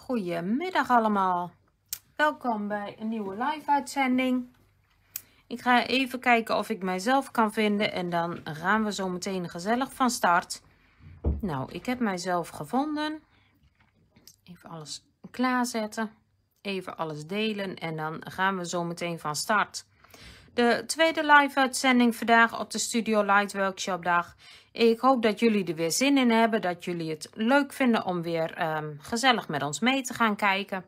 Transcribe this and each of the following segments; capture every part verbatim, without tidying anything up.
Goedemiddag allemaal. Welkom bij een nieuwe live uitzending. Ik ga even kijken of ik mijzelf kan vinden en dan gaan we zo meteen gezellig van start. Nou, ik heb mijzelf gevonden. Even alles klaarzetten. Even alles delen en dan gaan we zo meteen van start. De tweede live uitzending vandaag op de Studio Light Workshop dag. Ik hoop dat jullie er weer zin in hebben. Dat jullie het leuk vinden om weer um, gezellig met ons mee te gaan kijken.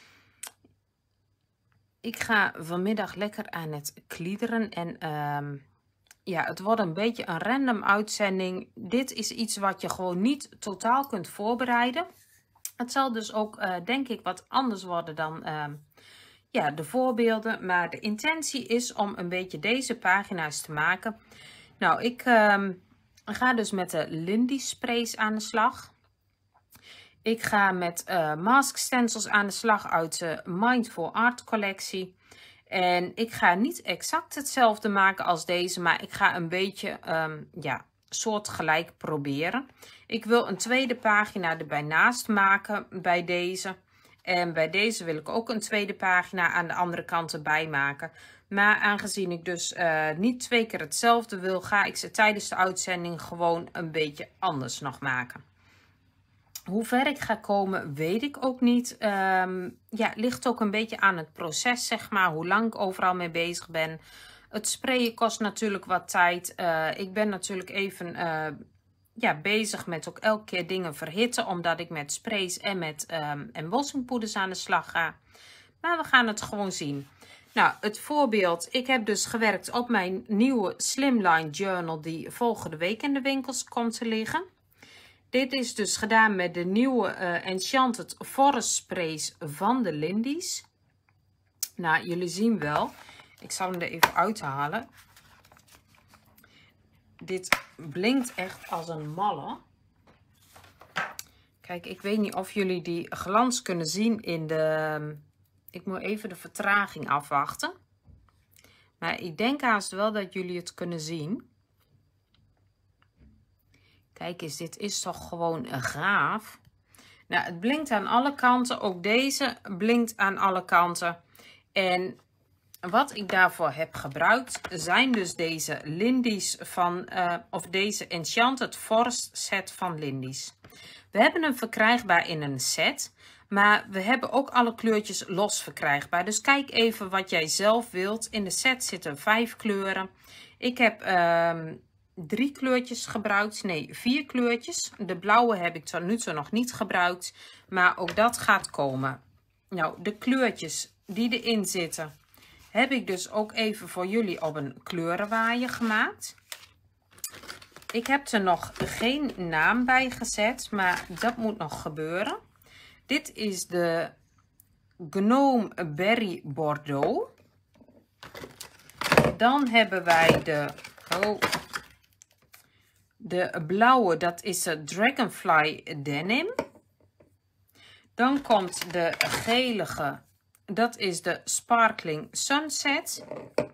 Ik ga vanmiddag lekker aan het kliederen. En um, ja, het wordt een beetje een random uitzending. Dit is iets wat je gewoon niet totaal kunt voorbereiden. Het zal dus ook uh, denk ik wat anders worden dan uh, ja, de voorbeelden. Maar de intentie is om een beetje deze pagina's te maken. Nou, ik uh, ga dus met de Lindy sprays aan de slag. Ik ga met uh, mask stencils aan de slag uit de Mindful Art collectie. En ik ga niet exact hetzelfde maken als deze, maar ik ga een beetje um, ja, soortgelijk proberen. Ik wil een tweede pagina erbij naast maken bij deze. En bij deze wil ik ook een tweede pagina aan de andere kant erbij maken. Maar aangezien ik dus uh, niet twee keer hetzelfde wil, ga ik ze tijdens de uitzending gewoon een beetje anders nog maken. Hoe ver ik ga komen, weet ik ook niet. Um, ja, het ligt ook een beetje aan het proces, zeg maar. Hoe lang ik overal mee bezig ben. Het sprayen kost natuurlijk wat tijd. Uh, ik ben natuurlijk even uh, ja, bezig met ook elke keer dingen verhitten. Omdat ik met sprays en met um, embossingpoeders aan de slag ga. Maar we gaan het gewoon zien. Nou, het voorbeeld. Ik heb dus gewerkt op mijn nieuwe Slimline Journal. Die volgende week in de winkels komt te liggen. Dit is dus gedaan met de nieuwe uh, Enchanted Forest sprays van de Lindy's. Nou, jullie zien wel. Ik zal hem er even uithalen. Dit blinkt echt als een malle. Kijk, ik weet niet of jullie die glans kunnen zien in de... Ik moet even de vertraging afwachten. Maar ik denk haast wel dat jullie het kunnen zien. Kijk eens, dit is toch gewoon gaaf. Nou, het blinkt aan alle kanten. Ook deze blinkt aan alle kanten. En wat ik daarvoor heb gebruikt zijn dus deze Lindy's van, uh, of deze Enchanted Forest set van Lindy's. We hebben hem verkrijgbaar in een set. Maar we hebben ook alle kleurtjes los verkrijgbaar. Dus kijk even wat jij zelf wilt. In de set zitten vijf kleuren. Ik heb... Uh, drie kleurtjes gebruikt. Nee, vier kleurtjes. De blauwe heb ik tot nu toe nog niet gebruikt. Maar ook dat gaat komen. Nou, de kleurtjes die erin zitten, heb ik dus ook even voor jullie op een kleurenwaaier gemaakt. Ik heb er nog geen naam bij gezet, maar dat moet nog gebeuren. Dit is de Gnome Berry Bordeaux. Dan hebben wij de... Oh, De blauwe, dat is de Dragonfly Denim. Dan komt de gelige, dat is de Sparkling Sunset.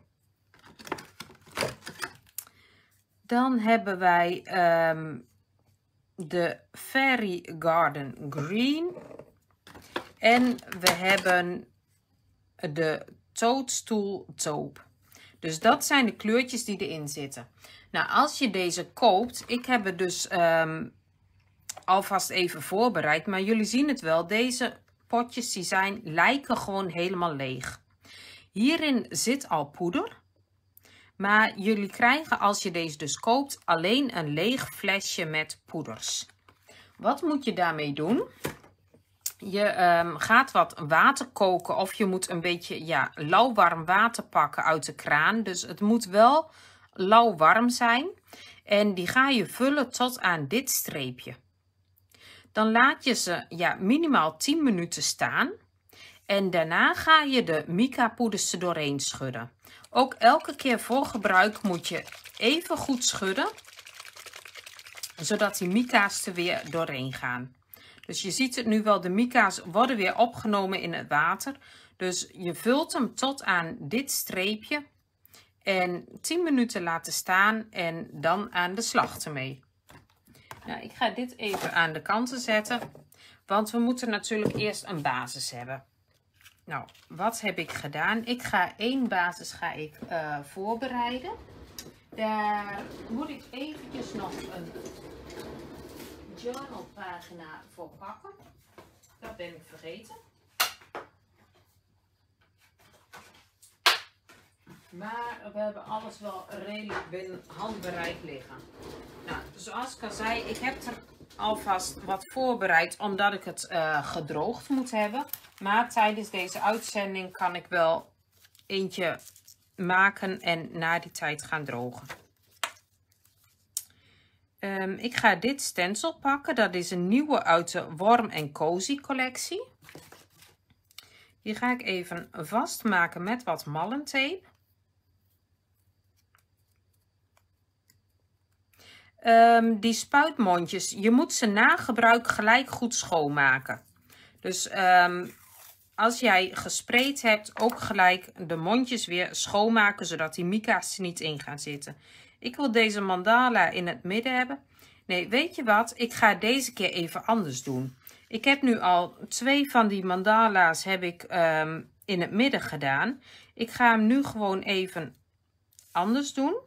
Dan hebben wij um, de Fairy Garden Green. En we hebben de Toadstool Taupe. Dus dat zijn de kleurtjes die erin zitten. Nou, als je deze koopt, ik heb het dus um, alvast even voorbereid, maar jullie zien het wel, deze potjes die zijn, lijken gewoon helemaal leeg. Hierin zit al poeder, maar jullie krijgen als je deze dus koopt alleen een leeg flesje met poeders. Wat moet je daarmee doen? Je um, gaat wat water koken of je moet een beetje ja, lauwwarm water pakken uit de kraan. Dus het moet wel lauwwarm zijn. En die ga je vullen tot aan dit streepje. Dan laat je ze ja, minimaal tien minuten staan. En daarna ga je de mica poeders er doorheen schudden. Ook elke keer voor gebruik moet je even goed schudden. Zodat die mica's er weer doorheen gaan. Dus je ziet het nu wel, de mica's worden weer opgenomen in het water. Dus je vult hem tot aan dit streepje. En tien minuten laten staan en dan aan de slag ermee. Nou, ik ga dit even aan de kanten zetten. Want we moeten natuurlijk eerst een basis hebben. Nou, wat heb ik gedaan? Ik ga één basis ga ik, uh, voorbereiden. Daar moet ik eventjes nog een journalpagina voor pakken. Dat ben ik vergeten. Maar we hebben alles wel redelijk binnen handbereik liggen. Nou, zoals ik al zei, ik heb er alvast wat voorbereid omdat ik het uh, gedroogd moet hebben. Maar tijdens deze uitzending kan ik wel eentje maken en na die tijd gaan drogen. Um, ik ga dit stencil pakken. Dat is een nieuwe uit de Warm en Cozy collectie. Die ga ik even vastmaken met wat mallentape. Um, die spuitmondjes, je moet ze na gebruik gelijk goed schoonmaken. Dus um, als jij gespreid hebt, ook gelijk de mondjes weer schoonmaken, zodat die mica's er niet in gaan zitten. Ik wil deze mandala in het midden hebben. Nee, weet je wat? Ik ga deze keer even anders doen. Ik heb nu al twee van die mandala's heb ik um, in het midden gedaan. Ik ga hem nu gewoon even anders doen.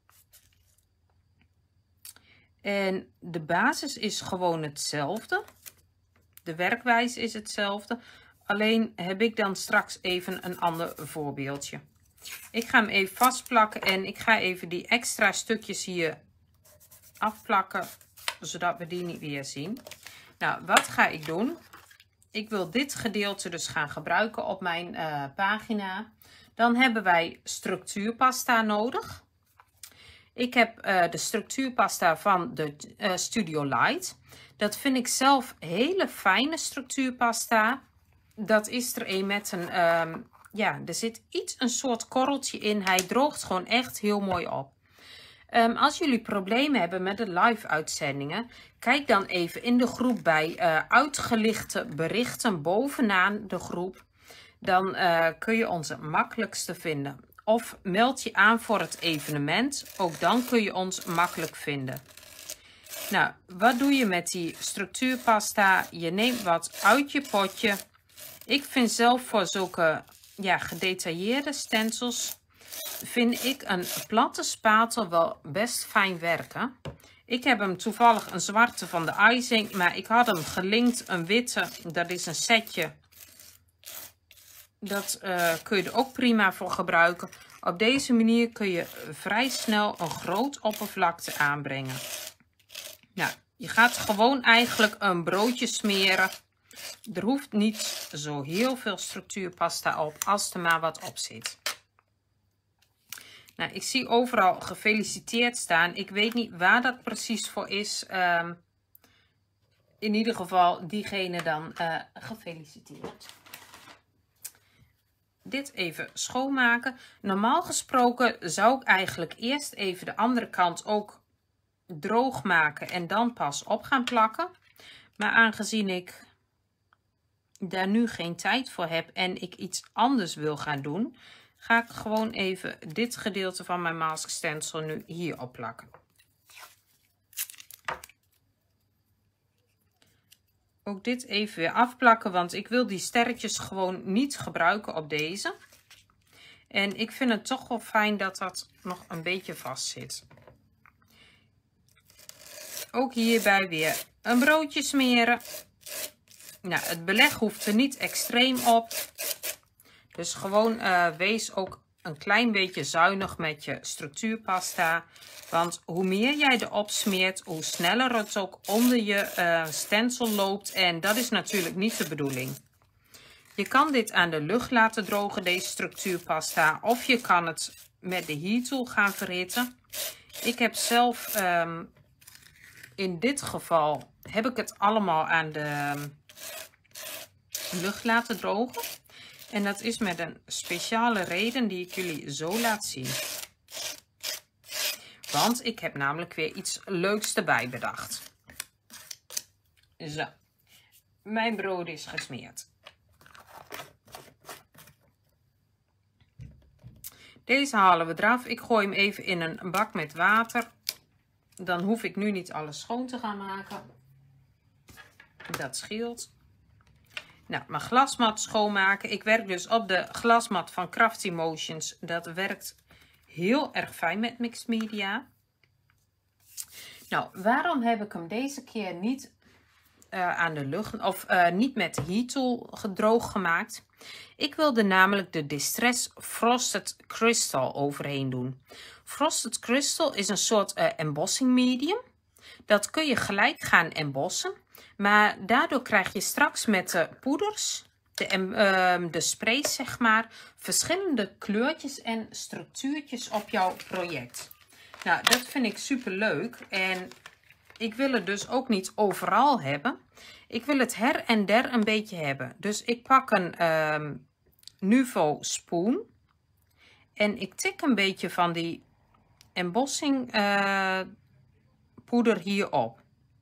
En de basis is gewoon hetzelfde. De werkwijze is hetzelfde. Alleen heb ik dan straks even een ander voorbeeldje. Ik ga hem even vastplakken en ik ga even die extra stukjes hier afplakken, zodat we die niet weer zien. Nou, wat ga ik doen? Ik wil dit gedeelte dus gaan gebruiken op mijn uh, pagina. Dan hebben wij structuurpasta nodig. Ik heb uh, de structuurpasta van de uh, Studio Light. Dat vind ik zelf hele fijne structuurpasta. Dat is er een met een, um, ja, er zit iets een soort korreltje in. Hij droogt gewoon echt heel mooi op. Um, als jullie problemen hebben met de live uitzendingen, kijk dan even in de groep bij uh, uitgelichte berichten bovenaan de groep. Dan uh, kun je ons het makkelijkste vinden. Of meld je aan voor het evenement. Ook dan kun je ons makkelijk vinden. Nou, wat doe je met die structuurpasta? Je neemt wat uit je potje. Ik vind zelf voor zulke ja, gedetailleerde stencils, vind ik een platte spatel wel best fijn werken. Ik heb hem toevallig een zwarte van de icing, maar ik had hem gelinkt, een witte. Dat is een setje. Dat uh, kun je er ook prima voor gebruiken. Op deze manier kun je vrij snel een groot oppervlakte aanbrengen. Nou, je gaat gewoon eigenlijk een broodje smeren. Er hoeft niet zo heel veel structuurpasta op, als er maar wat op zit. Nou, ik zie overal gefeliciteerd staan. Ik weet niet waar dat precies voor is. Um, in ieder geval diegene dan uh, gefeliciteerd. Dit even schoonmaken. Normaal gesproken zou ik eigenlijk eerst even de andere kant ook droog maken en dan pas op gaan plakken. Maar aangezien ik daar nu geen tijd voor heb en ik iets anders wil gaan doen, ga ik gewoon even dit gedeelte van mijn mask stencil nu hier op plakken. Ook dit even weer afplakken, want ik wil die sterretjes gewoon niet gebruiken op deze. En ik vind het toch wel fijn dat dat nog een beetje vast zit. Ook hierbij weer een broodje smeren. Nou, het beleg hoeft er niet extreem op. Dus gewoon uh, wees ook een klein beetje zuinig met je structuurpasta. Want hoe meer jij erop smeert, hoe sneller het ook onder je uh, stencil loopt. En dat is natuurlijk niet de bedoeling. Je kan dit aan de lucht laten drogen, deze structuurpasta. Of je kan het met de heat tool gaan verhitten. Ik heb zelf, um, in dit geval, heb ik het allemaal aan de lucht laten drogen. En dat is met een speciale reden die ik jullie zo laat zien. Want ik heb namelijk weer iets leuks erbij bedacht. Zo. Mijn brood is gesmeerd. Deze halen we eraf. Ik gooi hem even in een bak met water. Dan hoef ik nu niet alles schoon te gaan maken. Dat scheelt. Nou, mijn glasmat schoonmaken. Ik werk dus op de glasmat van Crafty Motions. Dat werkt heel erg fijn met mixed media. Nou, waarom heb ik hem deze keer niet uh, aan de lucht of uh, niet met de Heat Tool gedroogd gemaakt? Ik wilde namelijk de Distress Frosted Crystal overheen doen. Frosted Crystal is een soort uh, embossing medium. Dat kun je gelijk gaan embossen. Maar daardoor krijg je straks met de poeders, de, uh, de sprays zeg maar, verschillende kleurtjes en structuurtjes op jouw project. Nou, dat vind ik super leuk. En ik wil het dus ook niet overal hebben. Ik wil het her en der een beetje hebben. Dus ik pak een um, Nuvo spoon. En ik tik een beetje van die embossing uh, poeder hierop.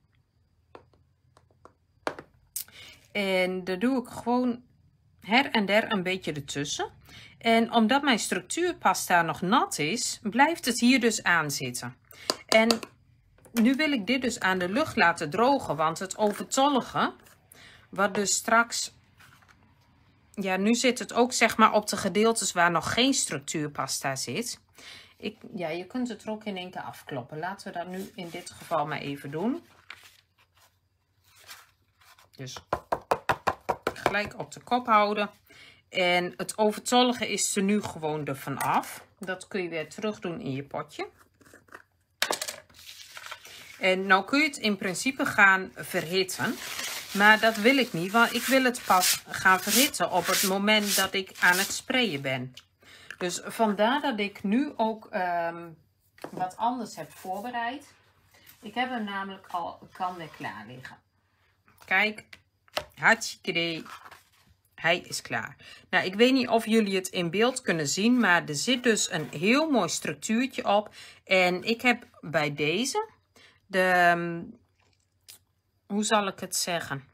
En daar doe ik gewoon her en der een beetje ertussen. En omdat mijn structuurpasta nog nat is, blijft het hier dus aan zitten. En nu wil ik dit dus aan de lucht laten drogen, want het overtollige, wat dus straks, ja, nu zit het ook zeg maar op de gedeeltes waar nog geen structuurpasta zit. Ik, ja, je kunt het er ook in één keer afkloppen. Laten we dat nu in dit geval maar even doen. Dus gelijk op de kop houden. En het overtollige is er nu gewoon ervan af. Dat kun je weer terug doen in je potje. En nou kun je het in principe gaan verhitten. Maar dat wil ik niet, want ik wil het pas gaan verhitten op het moment dat ik aan het sprayen ben. Dus vandaar dat ik nu ook um, wat anders heb voorbereid. Ik heb hem namelijk al een kan weer klaar liggen. Kijk, hartstikke idee. Hij is klaar. Nou, ik weet niet of jullie het in beeld kunnen zien, maar er zit dus een heel mooi structuurtje op. En ik heb bij deze de, hoe zal ik het zeggen,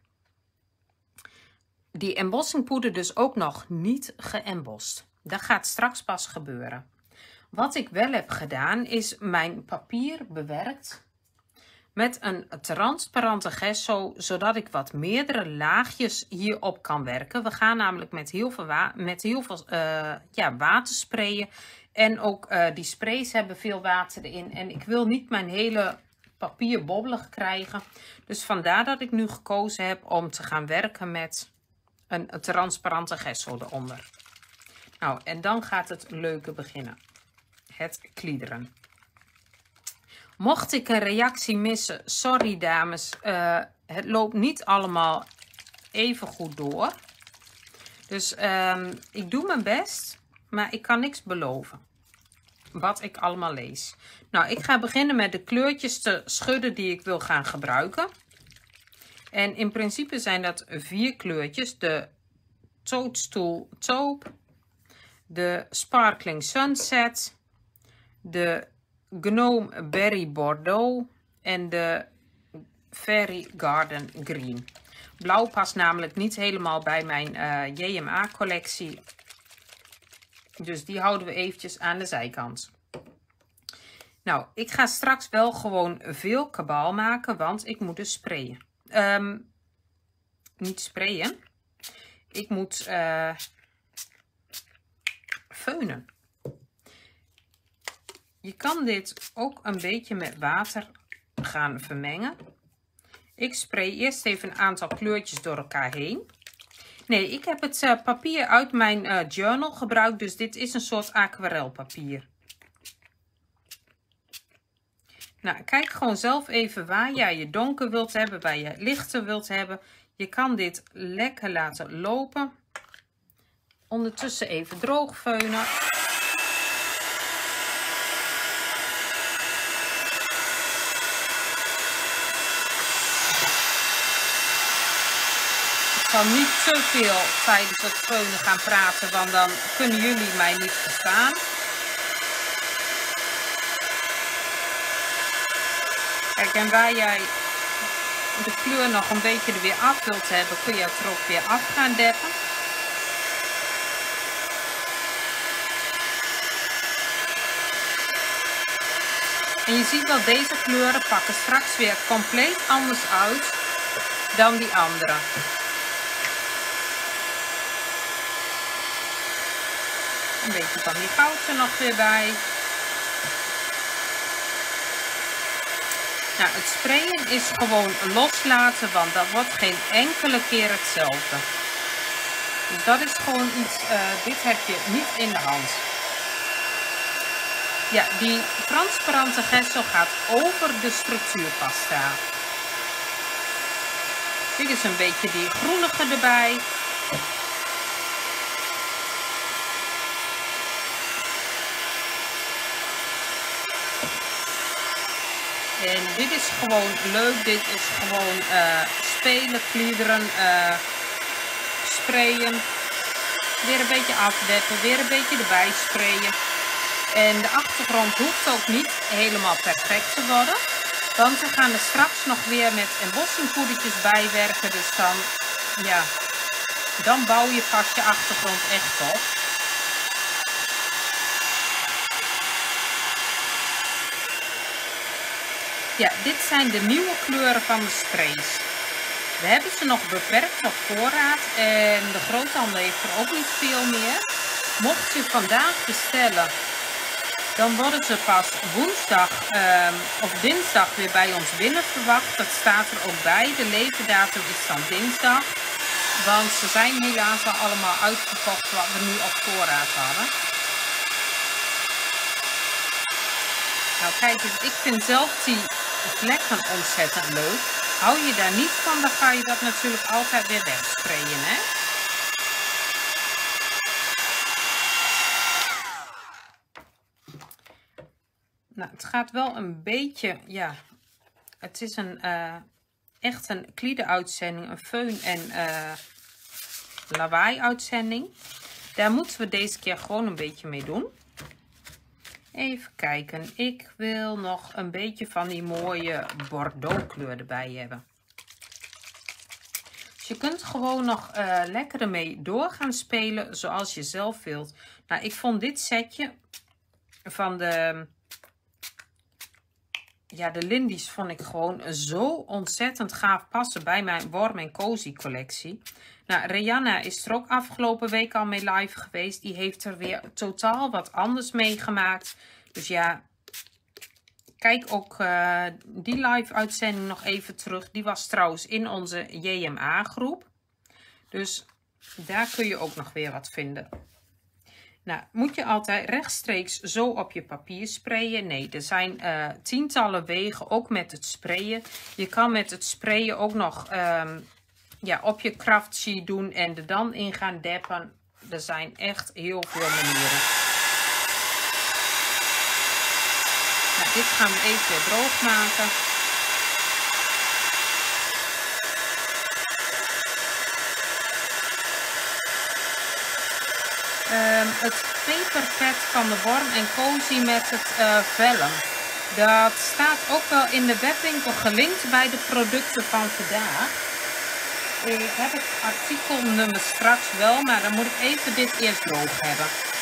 die embossingpoeder dus ook nog niet geëmbost. Dat gaat straks pas gebeuren. Wat ik wel heb gedaan is mijn papier bewerkt met een transparante gesso, zodat ik wat meerdere laagjes hierop kan werken. We gaan namelijk met heel veel, wa met heel veel uh, ja, water sprayen. En ook uh, die sprays hebben veel water erin. En ik wil niet mijn hele papier bobbelig krijgen. Dus vandaar dat ik nu gekozen heb om te gaan werken met een, een transparante gesso eronder. Nou, en dan gaat het leuke beginnen. Het kliederen. Mocht ik een reactie missen, sorry dames, uh, het loopt niet allemaal even goed door. Dus um, ik doe mijn best, maar ik kan niks beloven. Wat ik allemaal lees. Nou, ik ga beginnen met de kleurtjes te schudden die ik wil gaan gebruiken. En in principe zijn dat vier kleurtjes. De Toadstool Taupe, de Sparkling Sunset, de Gnome Berry Bordeaux en de Fairy Garden Green. Blauw past namelijk niet helemaal bij mijn uh, J M A collectie. Dus die houden we eventjes aan de zijkant. Nou, ik ga straks wel gewoon veel kabaal maken, want ik moet dus sprayen. Um, niet sprayen. Ik moet uh, feunen. Je kan dit ook een beetje met water gaan vermengen. Ik spray eerst even een aantal kleurtjes door elkaar heen. Nee, ik heb het uh, papier uit mijn uh, journal gebruikt, dus dit is een soort aquarelpapier. Nou, kijk gewoon zelf even waar jij je donker wilt hebben, waar je lichter wilt hebben. Je kan dit lekker laten lopen. Ondertussen even droog veunen. Ik zal niet te veel tijdens het feunen gaan praten, want dan kunnen jullie mij niet verstaan. Kijk, en waar jij de kleur nog een beetje er weer af wilt hebben, kun je het er ook weer af gaan deppen. En je ziet wel, deze kleuren pakken straks weer compleet anders uit dan die andere. Een beetje van die goud er nog weer bij. Nou, het sprayen is gewoon loslaten, want dat wordt geen enkele keer hetzelfde. Dus dat is gewoon iets, uh, dit heb je niet in de hand. Ja, die transparante gestel gaat over de structuurpasta. Dit is een beetje die groenige erbij. En dit is gewoon leuk. Dit is gewoon uh, spelen, kliederen, uh, sprayen. Weer een beetje afdeppen, weer een beetje erbij sprayen. En de achtergrond hoeft ook niet helemaal perfect te worden. Want we gaan er straks nog weer met embossingpoedertjes bijwerken. Dus dan, ja, dan bouw je pas je achtergrond echt op. Ja, dit zijn de nieuwe kleuren van de sprays. We hebben ze nog beperkt op voorraad en de groothandel heeft er ook niet veel meer. Mocht je vandaag bestellen, dan worden ze pas woensdag um, of dinsdag weer bij ons binnen verwacht. Dat staat er ook bij. De leverdatum is dan dinsdag. Want ze zijn helaas al allemaal uitverkocht wat we nu op voorraad hadden. Nou kijk eens, ik vind zelf die vlekken ontzettend leuk. Hou je daar niet van, dan ga je dat natuurlijk altijd weer wegsprayen, hè? Nou, het gaat wel een beetje, ja, het is een uh, echt een kliede-uitzending, een föhn en uh, lawaai-uitzending. Daar moeten we deze keer gewoon een beetje mee doen. Even kijken, ik wil nog een beetje van die mooie Bordeaux kleur erbij hebben. Dus je kunt gewoon nog uh, lekker ermee door gaan spelen zoals je zelf wilt. Nou, ik vond dit setje van de, ja, de Lindy's vond ik gewoon zo ontzettend gaaf passen bij mijn Warm en Cozy collectie. Nou, Rihanna is er ook afgelopen week al mee live geweest. Die heeft er weer totaal wat anders meegemaakt. Dus ja, kijk ook uh, die live uitzending nog even terug. Die was trouwens in onze J M A groep. Dus daar kun je ook nog weer wat vinden. Nou, moet je altijd rechtstreeks zo op je papier sprayen? Nee, er zijn uh, tientallen wegen, ook met het sprayen. Je kan met het sprayen ook nog um, ja, op je craftsheet doen en er dan in gaan deppen. Er zijn echt heel veel manieren. Nou, dit gaan we even weer droog maken. Um, het paperpad van de Warm en Cozy met het uh, vellen. Dat staat ook wel in de webwinkel gelinkt bij de producten van vandaag. Ik heb het artikelnummer straks wel, maar dan moet ik even dit eerst droog hebben.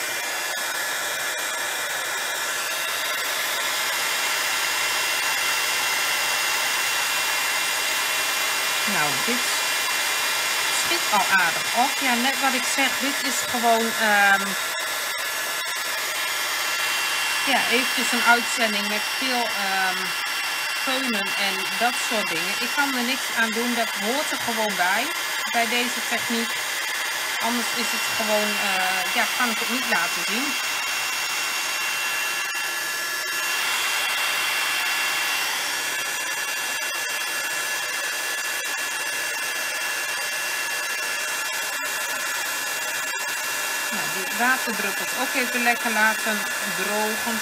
Nou, dit schiet al aardig op. Ja, net wat ik zeg, dit is gewoon um, ja, eventjes een uitzending met veel um, föhnen en dat soort dingen. Ik kan er niks aan doen, dat hoort er gewoon bij, bij deze techniek. Anders is het gewoon, uh, ja, kan ik het niet laten zien. Waterdruppels ook even lekker laten drogen.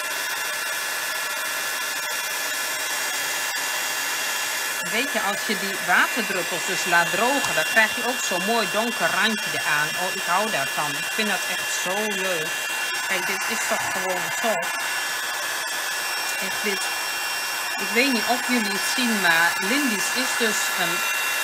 Weet je, als je die waterdruppels dus laat drogen, dan krijg je ook zo'n mooi donker randje eraan. Oh, ik hou daarvan. Ik vind dat echt zo leuk. Kijk, dit is toch gewoon tof. Echt dit. Ik weet niet of jullie het zien, maar Lindy's is dus een...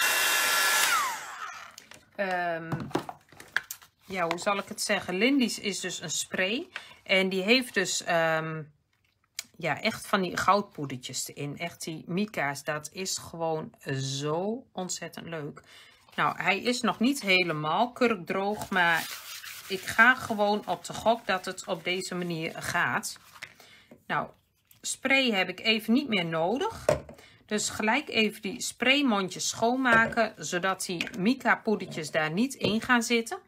Um, Ja, hoe zal ik het zeggen? Lindy's is dus een spray. En die heeft dus um, ja, echt van die goudpoedertjes erin. Echt die mica's, dat is gewoon zo ontzettend leuk. Nou, hij is nog niet helemaal kurkdroog, maar ik ga gewoon op de gok dat het op deze manier gaat. Nou, spray heb ik even niet meer nodig. Dus gelijk even die spraymondjes schoonmaken, zodat die mica poedertjes daar niet in gaan zitten.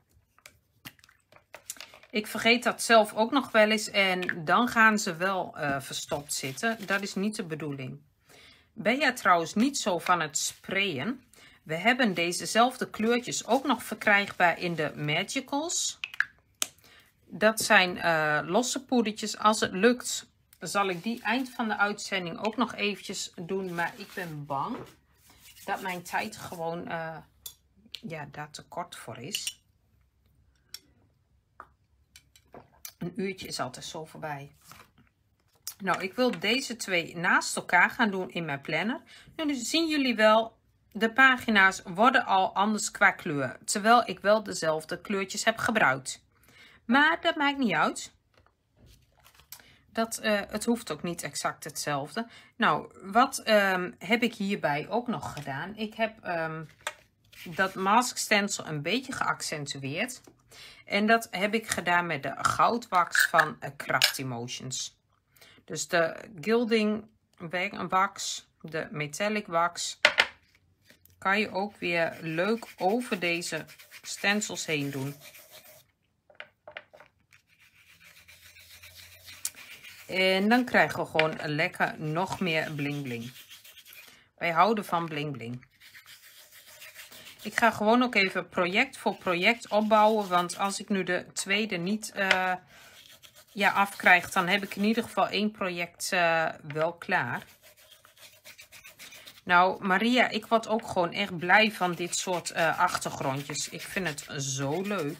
Ik vergeet dat zelf ook nog wel eens en dan gaan ze wel uh, verstopt zitten. Dat is niet de bedoeling. Ben jij trouwens niet zo van het sprayen? We hebben dezezelfde kleurtjes ook nog verkrijgbaar in de Magicals. Dat zijn uh, losse poedertjes. Als het lukt, zal ik die eind van de uitzending ook nog eventjes doen. Maar ik ben bang dat mijn tijd gewoon uh, ja, daar te kort voor is. Een uurtje is altijd zo voorbij. Nou, ik wil deze twee naast elkaar gaan doen in mijn planner. Nu zien jullie wel, de pagina's worden al anders qua kleur. Terwijl ik wel dezelfde kleurtjes heb gebruikt. Maar dat maakt niet uit. Dat, uh, het hoeft ook niet exact hetzelfde. Nou, wat um, heb ik hierbij ook nog gedaan? Ik heb um, dat mask stencil een beetje geaccentueerd. En dat heb ik gedaan met de goudwax van uh, Craft Emotions. Dus de gilding wax, de metallic wax, kan je ook weer leuk over deze stencils heen doen. En dan krijgen we gewoon lekker nog meer bling bling. Wij houden van bling bling. Ik ga gewoon ook even project voor project opbouwen. Want als ik nu de tweede niet uh, ja, afkrijg, dan heb ik in ieder geval één project uh, wel klaar. Nou, Maria, ik word ook gewoon echt blij van dit soort uh, achtergrondjes. Ik vind het zo leuk.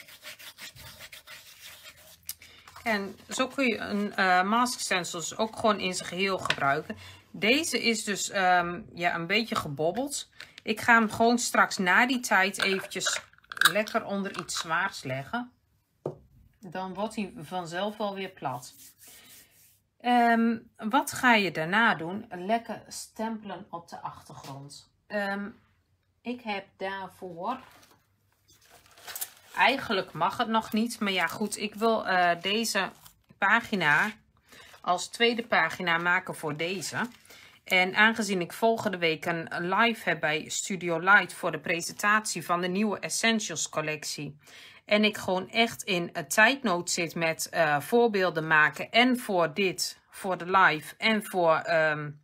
En zo kun je een uh, mask stencil dus ook gewoon in zijn geheel gebruiken. Deze is dus um, ja, een beetje gebobbeld. Ik ga hem gewoon straks na die tijd eventjes lekker onder iets zwaars leggen. Dan wordt hij vanzelf wel weer plat. Um, wat ga je daarna doen? Lekker stempelen op de achtergrond. Um, ik heb daarvoor... Eigenlijk mag het nog niet, maar ja goed, ik wil uh, deze pagina als tweede pagina maken voor deze. En aangezien ik volgende week een live heb bij Studio Light voor de presentatie van de nieuwe Essentials collectie. En ik gewoon echt in een tijdnood zit met uh, voorbeelden maken en voor dit, voor de live en voor... Um,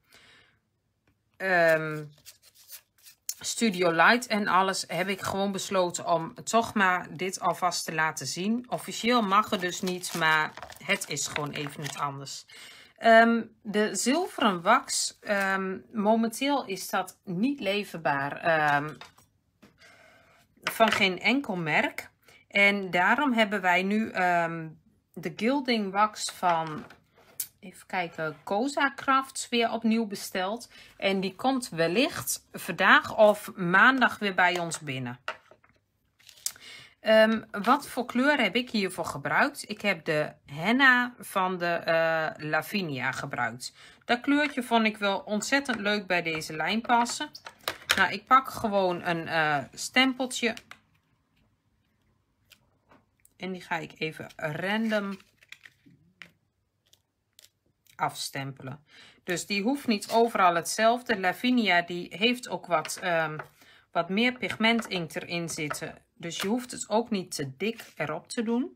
um, Studio Light en alles, heb ik gewoon besloten om toch maar dit alvast te laten zien. Officieel mag het dus niet, maar het is gewoon even niet anders. Um, de zilveren wax, um, momenteel is dat niet leverbaar um, van geen enkel merk. En daarom hebben wij nu um, de gilding wax van... Even kijken, Cosa Crafts weer opnieuw besteld. En die komt wellicht vandaag of maandag weer bij ons binnen. Um, wat voor kleur heb ik hiervoor gebruikt? Ik heb de henna van de uh, Lavinia gebruikt. Dat kleurtje vond ik wel ontzettend leuk bij deze lijn passen. Nou, ik pak gewoon een uh, stempeltje. En die ga ik even random afstempelen. Dus die hoeft niet overal hetzelfde. Lavinia die heeft ook wat, um, wat meer pigmentinkt erin zitten. Dus je hoeft het ook niet te dik erop te doen.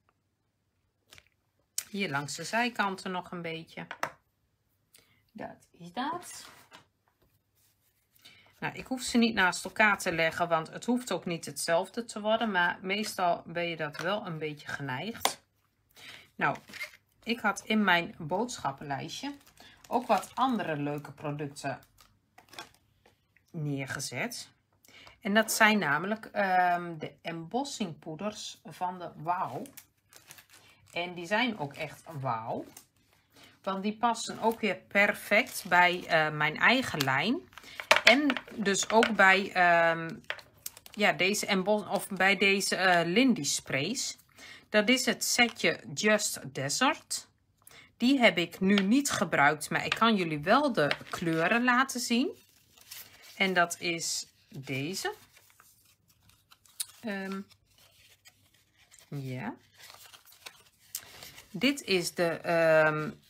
Hier langs de zijkanten nog een beetje. Dat is dat. Nou, ik hoef ze niet naast elkaar te leggen, want het hoeft ook niet hetzelfde te worden. Maar meestal ben je dat wel een beetje geneigd. Nou, ik had in mijn boodschappenlijstje ook wat andere leuke producten neergezet. En dat zijn namelijk um, de embossing poeders van de Wow. En die zijn ook echt wauw. Want die passen ook weer perfect bij uh, mijn eigen lijn. En dus ook bij, um, ja, deze, embos of bij deze uh, Lindy sprays. Dat is het setje Just Desert. Die heb ik nu niet gebruikt, maar ik kan jullie wel de kleuren laten zien. En dat is deze. Um, ja. Dit is de um,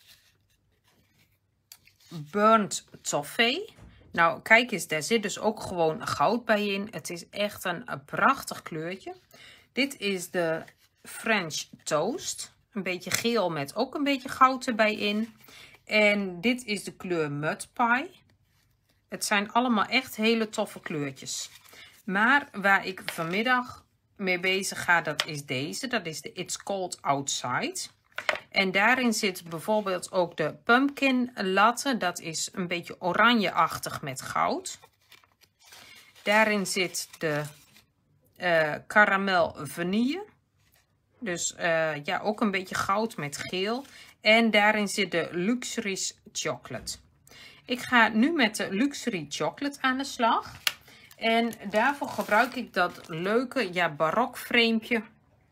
Burnt Toffee. Nou, kijk eens, daar zit dus ook gewoon goud bij in. Het is echt een, een prachtig kleurtje. Dit is de French Toast. Een beetje geel met ook een beetje goud erbij in. En dit is de kleur Mud Pie. Het zijn allemaal echt hele toffe kleurtjes. Maar waar ik vanmiddag mee bezig ga, dat is deze. Dat is de It's Cold Outside. En daarin zit bijvoorbeeld ook de Pumpkin Latte. Dat is een beetje oranjeachtig met goud. Daarin zit de uh, Caramel Vanille. Dus uh, ja, ook een beetje goud met geel. En daarin zit de Luxury's Chocolate. Ik ga nu met de Luxury Chocolate aan de slag. En daarvoor gebruik ik dat leuke, ja, barok framepje.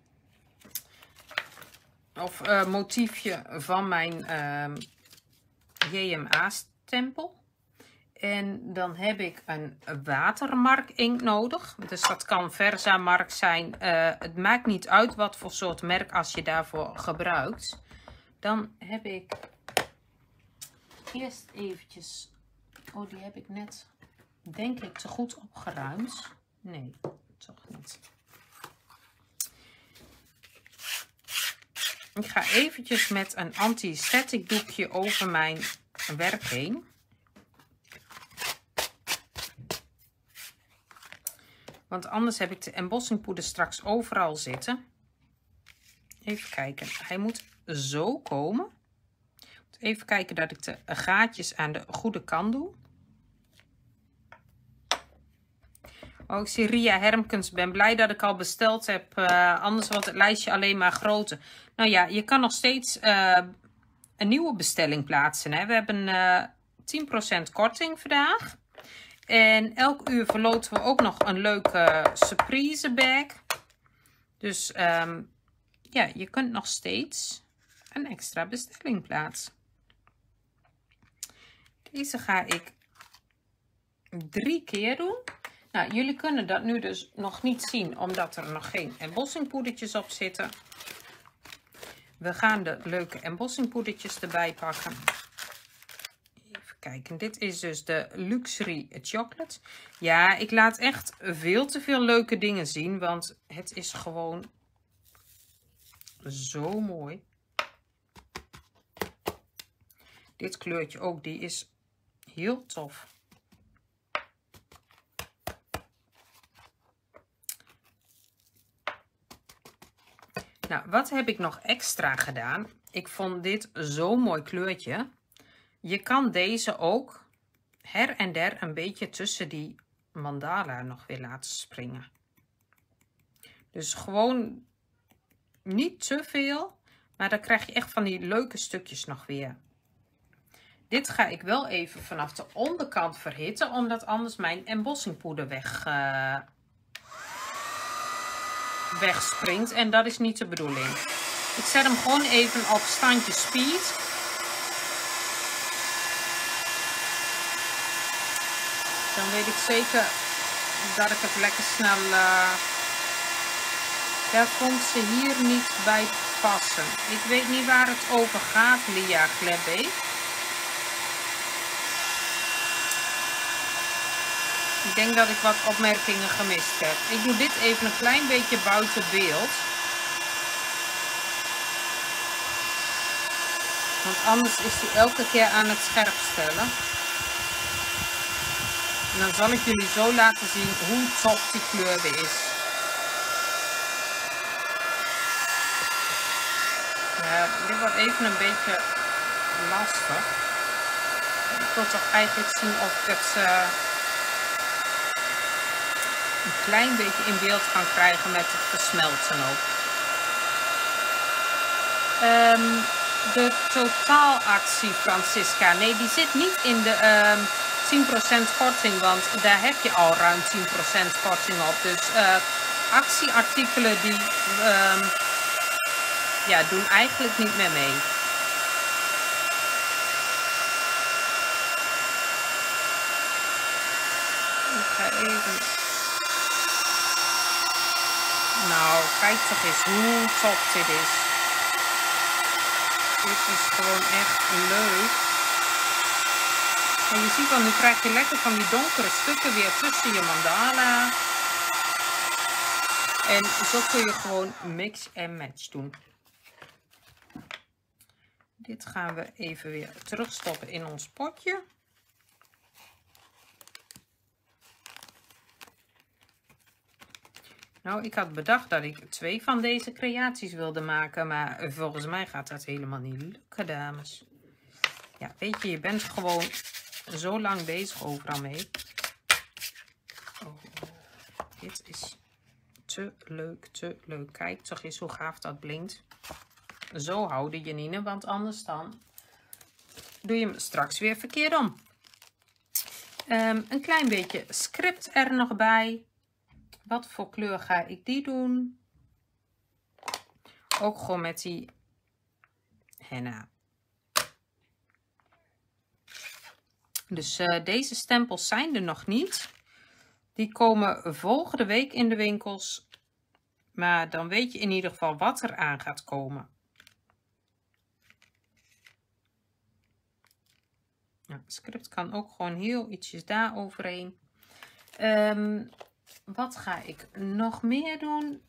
Of uh, motiefje van mijn uh, J M A-stempel. En dan heb ik een watermark inkt nodig. Dus dat kan Versamark zijn. Uh, het maakt niet uit wat voor soort merk als je daarvoor gebruikt. Dan heb ik eerst eventjes... Oh, die heb ik net, denk ik, te goed opgeruimd. Nee, toch niet. Ik ga eventjes met een anti-static doekje over mijn werk heen. Want anders heb ik de embossingpoeder straks overal zitten. Even kijken. Hij moet zo komen. Even kijken dat ik de gaatjes aan de goede kant doe. Oh, ik zie Ria Hermkens. Ben blij dat ik al besteld heb. Uh, anders wordt het lijstje alleen maar groter. Nou ja, je kan nog steeds uh, een nieuwe bestelling plaatsen. Hè? We hebben uh, tien procent korting vandaag. En elk uur verloten we ook nog een leuke surprise bag. Dus um, ja, je kunt nog steeds een extra bestelling plaatsen. Deze ga ik drie keer doen. Nou, jullie kunnen dat nu dus nog niet zien, omdat er nog geen embossingpoedertjes op zitten. We gaan de leuke embossingpoedertjes erbij pakken. Even kijken, dit is dus de Luxury Chocolate. Ja, ik laat echt veel te veel leuke dingen zien, want het is gewoon zo mooi. Dit kleurtje ook, die is heel tof. Nou, wat heb ik nog extra gedaan? Ik vond dit zo'n mooi kleurtje. Je kan deze ook her en der een beetje tussen die mandala nog weer laten springen. Dus gewoon niet te veel, maar dan krijg je echt van die leuke stukjes nog weer. Dit ga ik wel even vanaf de onderkant verhitten, omdat anders mijn embossingpoeder weg, uh, wegspringt. En dat is niet de bedoeling. Ik zet hem gewoon even op standje speed. Dan weet ik zeker dat ik het lekker snel... Uh, daar vond ze hier niet bij passen. Ik weet niet waar het over gaat, Lia Glebbe. Ik denk dat ik wat opmerkingen gemist heb. Ik doe dit even een klein beetje buiten beeld. Want anders is hij elke keer aan het scherp stellen. En dan zal ik jullie zo laten zien hoe tof die kleur weer is. Ja, dit wordt even een beetje lastig. Ik wil toch eigenlijk zien of ik het uh, een klein beetje in beeld kan krijgen met het versmelten ook. Um, de totaalactie, Francisca. Nee, die zit niet in de um, tien procent korting, want daar heb je al ruim tien procent korting op. Dus uh, actieartikelen die um, ja, doen eigenlijk niet meer mee. ga even... Nou, kijk toch eens hoe tof dit is. Dit is gewoon echt leuk. En je ziet wel, nu krijg je lekker van die donkere stukken weer tussen je mandala. En zo kun je gewoon mix en match doen. Dit gaan we even weer terugstoppen in ons potje. Nou, ik had bedacht dat ik twee van deze creaties wilde maken, maar volgens mij gaat dat helemaal niet lukken, dames. Ja, weet je, je bent gewoon zo lang bezig overal mee. Oh, dit is te leuk, te leuk. Kijk toch eens hoe gaaf dat blinkt. Zo houden Janine, want anders dan doe je hem straks weer verkeerd om. Um, een klein beetje script er nog bij. Wat voor kleur ga ik die doen? Ook gewoon met die henna. Dus uh, deze stempels zijn er nog niet. Die komen volgende week in de winkels. Maar dan weet je in ieder geval wat er aan gaat komen. Nou, het script kan ook gewoon heel ietsjes daar overheen. Um, wat ga ik nog meer doen?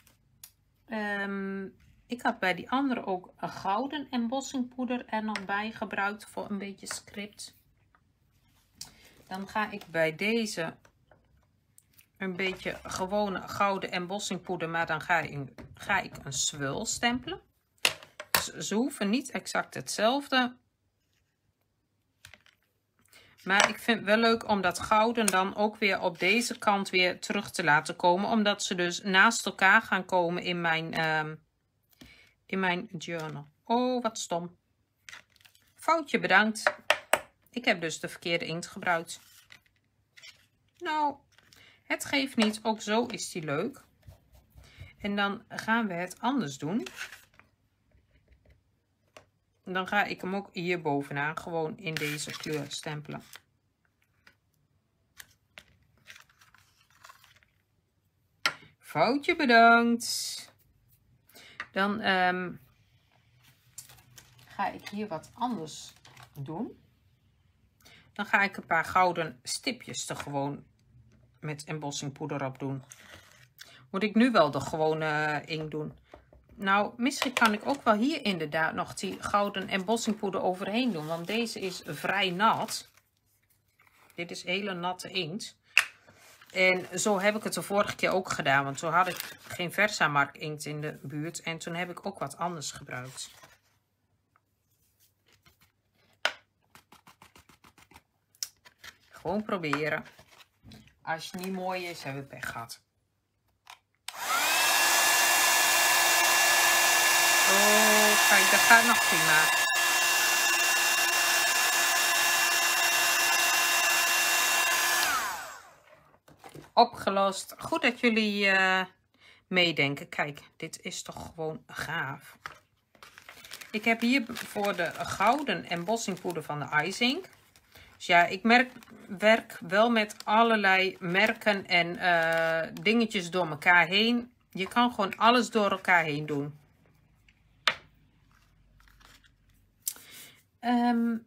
Um, ik had bij die andere ook een gouden embossingpoeder er nog bij gebruikt voor een beetje script. Dan ga ik bij deze een beetje gewone gouden embossingpoeder, maar dan ga ik, ga ik een swirl stempelen. Dus ze hoeven niet exact hetzelfde. Maar ik vind het wel leuk om dat gouden dan ook weer op deze kant weer terug te laten komen. Omdat ze dus naast elkaar gaan komen in mijn, um, in mijn journal. Oh, wat stom. Foutje, bedankt. Ik heb dus de verkeerde inkt gebruikt. Nou, het geeft niet. Ook zo is die leuk. En dan gaan we het anders doen. Dan ga ik hem ook hier bovenaan gewoon in deze kleur stempelen. Foutje, bedankt. Dan um, ga ik hier wat anders doen. Dan ga ik een paar gouden stipjes er gewoon met embossingpoeder op doen. Moet ik nu wel de gewone inkt doen? Nou, misschien kan ik ook wel hier inderdaad nog die gouden embossingpoeder overheen doen. Want deze is vrij nat. Dit is hele natte inkt. En zo heb ik het de vorige keer ook gedaan. Want toen had ik geen Versamark inkt in de buurt. En toen heb ik ook wat anders gebruikt. Gewoon proberen. Als het niet mooi is, hebben we pech gehad. Oh, kijk, dat gaat nog prima. Opgelost. Goed dat jullie uh, meedenken. Kijk, dit is toch gewoon gaaf. Ik heb hier voor de gouden embossingpoeder van de Icing. Dus ja, ik merk, werk wel met allerlei merken en uh, dingetjes door elkaar heen. Je kan gewoon alles door elkaar heen doen. Um,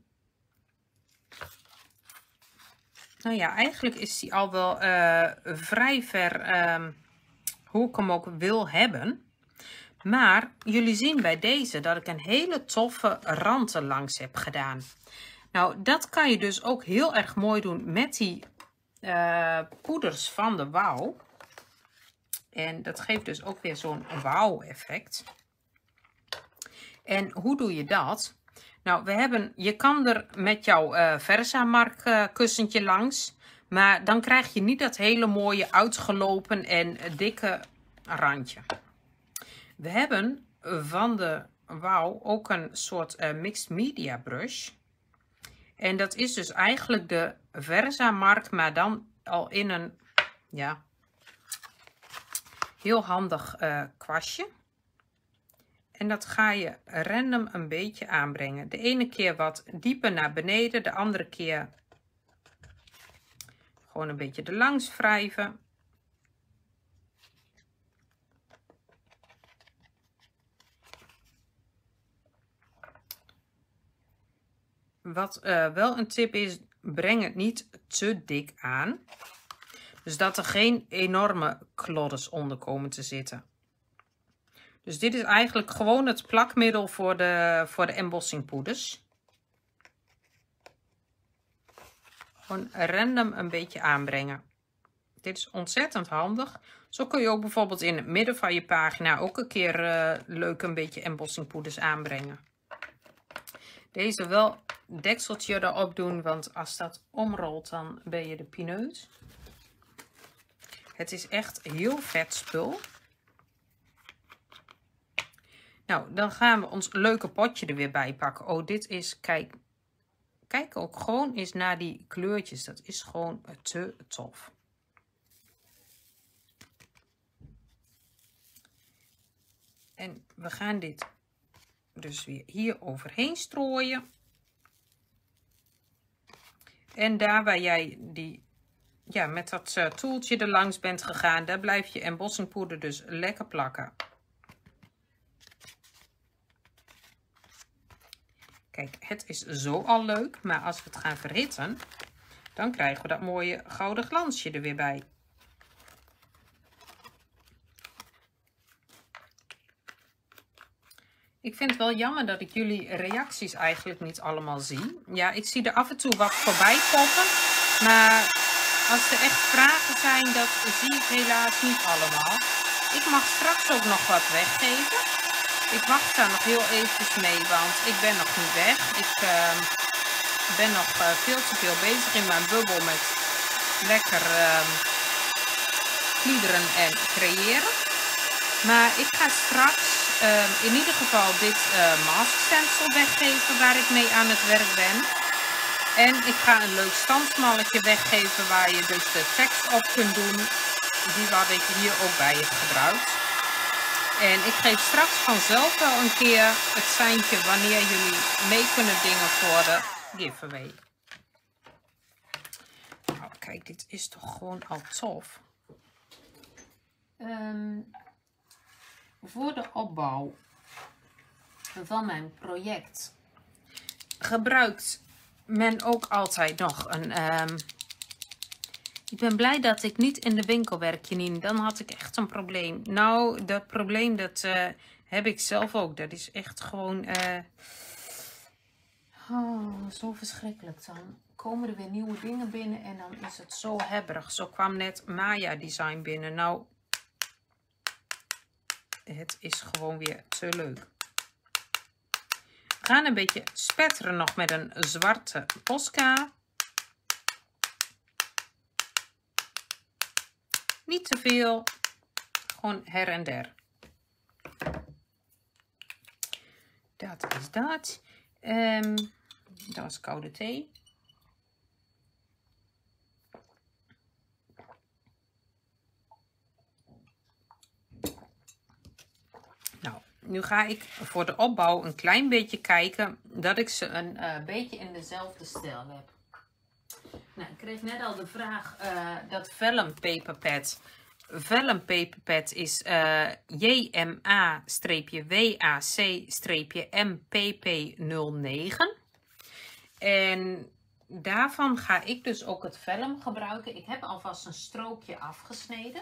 nou ja, eigenlijk is die al wel uh, vrij ver um, hoe ik hem ook wil hebben. Maar jullie zien bij deze dat ik een hele toffe rand er langs heb gedaan. Nou, dat kan je dus ook heel erg mooi doen met die uh, poeders van de Wow. En dat geeft dus ook weer zo'n Wow effect. En hoe doe je dat? Nou, we hebben, je kan er met jouw uh, Versamark uh, kussentje langs. Maar dan krijg je niet dat hele mooie uitgelopen en dikke randje. We hebben van de Wow ook een soort uh, mixed media brush. En dat is dus eigenlijk de Versamark, maar dan al in een ja, heel handig uh, kwastje. En dat ga je random een beetje aanbrengen. De ene keer wat dieper naar beneden, de andere keer Gewoon een beetje erlangs wrijven. Wat uh, wel een tip is, breng het niet te dik aan. Dus dat er geen enorme klodders onder komen te zitten. Dus dit is eigenlijk gewoon het plakmiddel voor de, voor de embossingpoeders. Gewoon random een beetje aanbrengen. Dit is ontzettend handig. Zo kun je ook bijvoorbeeld in het midden van je pagina ook een keer uh, leuk een beetje embossingpoeders aanbrengen. Deze wel dekseltje erop doen, want als dat omrolt dan ben je de pineut. Het is echt heel vet spul. Nou, dan gaan we ons leuke potje er weer bij pakken. Oh, dit is, kijk, kijk ook gewoon eens naar die kleurtjes. Dat is gewoon te tof. En we gaan dit dus weer hier overheen strooien. En daar waar jij die, ja, met dat uh, toeltje er langs bent gegaan, daar blijft je embossingpoeder dus lekker plakken. Kijk, het is zo al leuk, maar als we het gaan verhitten, dan krijgen we dat mooie gouden glansje er weer bij. Ik vind het wel jammer dat ik jullie reacties eigenlijk niet allemaal zie. Ja, ik zie er af en toe wat voorbij poppen, maar als er echt vragen zijn, dat zie ik helaas niet allemaal. Ik mag straks ook nog wat weggeven. Ik wacht daar nog heel eventjes mee, want ik ben nog niet weg. Ik uh, ben nog uh, veel te veel bezig in mijn bubbel met lekker uh, kliederen en creëren. Maar ik ga straks uh, in ieder geval dit uh, mask stencil weggeven waar ik mee aan het werk ben. En ik ga een leuk standsmalletje weggeven waar je dus de tekst op kunt doen. Die wat ik hier ook bij heb gebruikt. En ik geef straks vanzelf wel een keer het seintje wanneer jullie mee kunnen dingen voor de giveaway. Nou, kijk, dit is toch gewoon al tof. Um, voor de opbouw van mijn project gebruikt men ook altijd nog een... Um, Ik ben blij dat ik niet in de winkel werk, Janine. Dan had ik echt een probleem. Nou, dat probleem dat uh, heb ik zelf ook. Dat is echt gewoon... Uh... Oh, zo verschrikkelijk. Dan komen er weer nieuwe dingen binnen en dan is het zo hebberig. Zo kwam net Maya Design binnen. Nou, het is gewoon weer te leuk. We gaan een beetje spetteren nog met een zwarte Posca. Niet te veel, gewoon her en der. Dat is dat. Um, dat was koude thee. Nou, nu ga ik voor de opbouw een klein beetje kijken dat ik ze een uh, beetje in dezelfde stijl heb. Nou, ik kreeg net al de vraag uh, dat vellum paperpad. Vellum paperpad is uh, J M A W A C M P P nul negen. En daarvan ga ik dus ook het vellum gebruiken. Ik heb alvast een strookje afgesneden.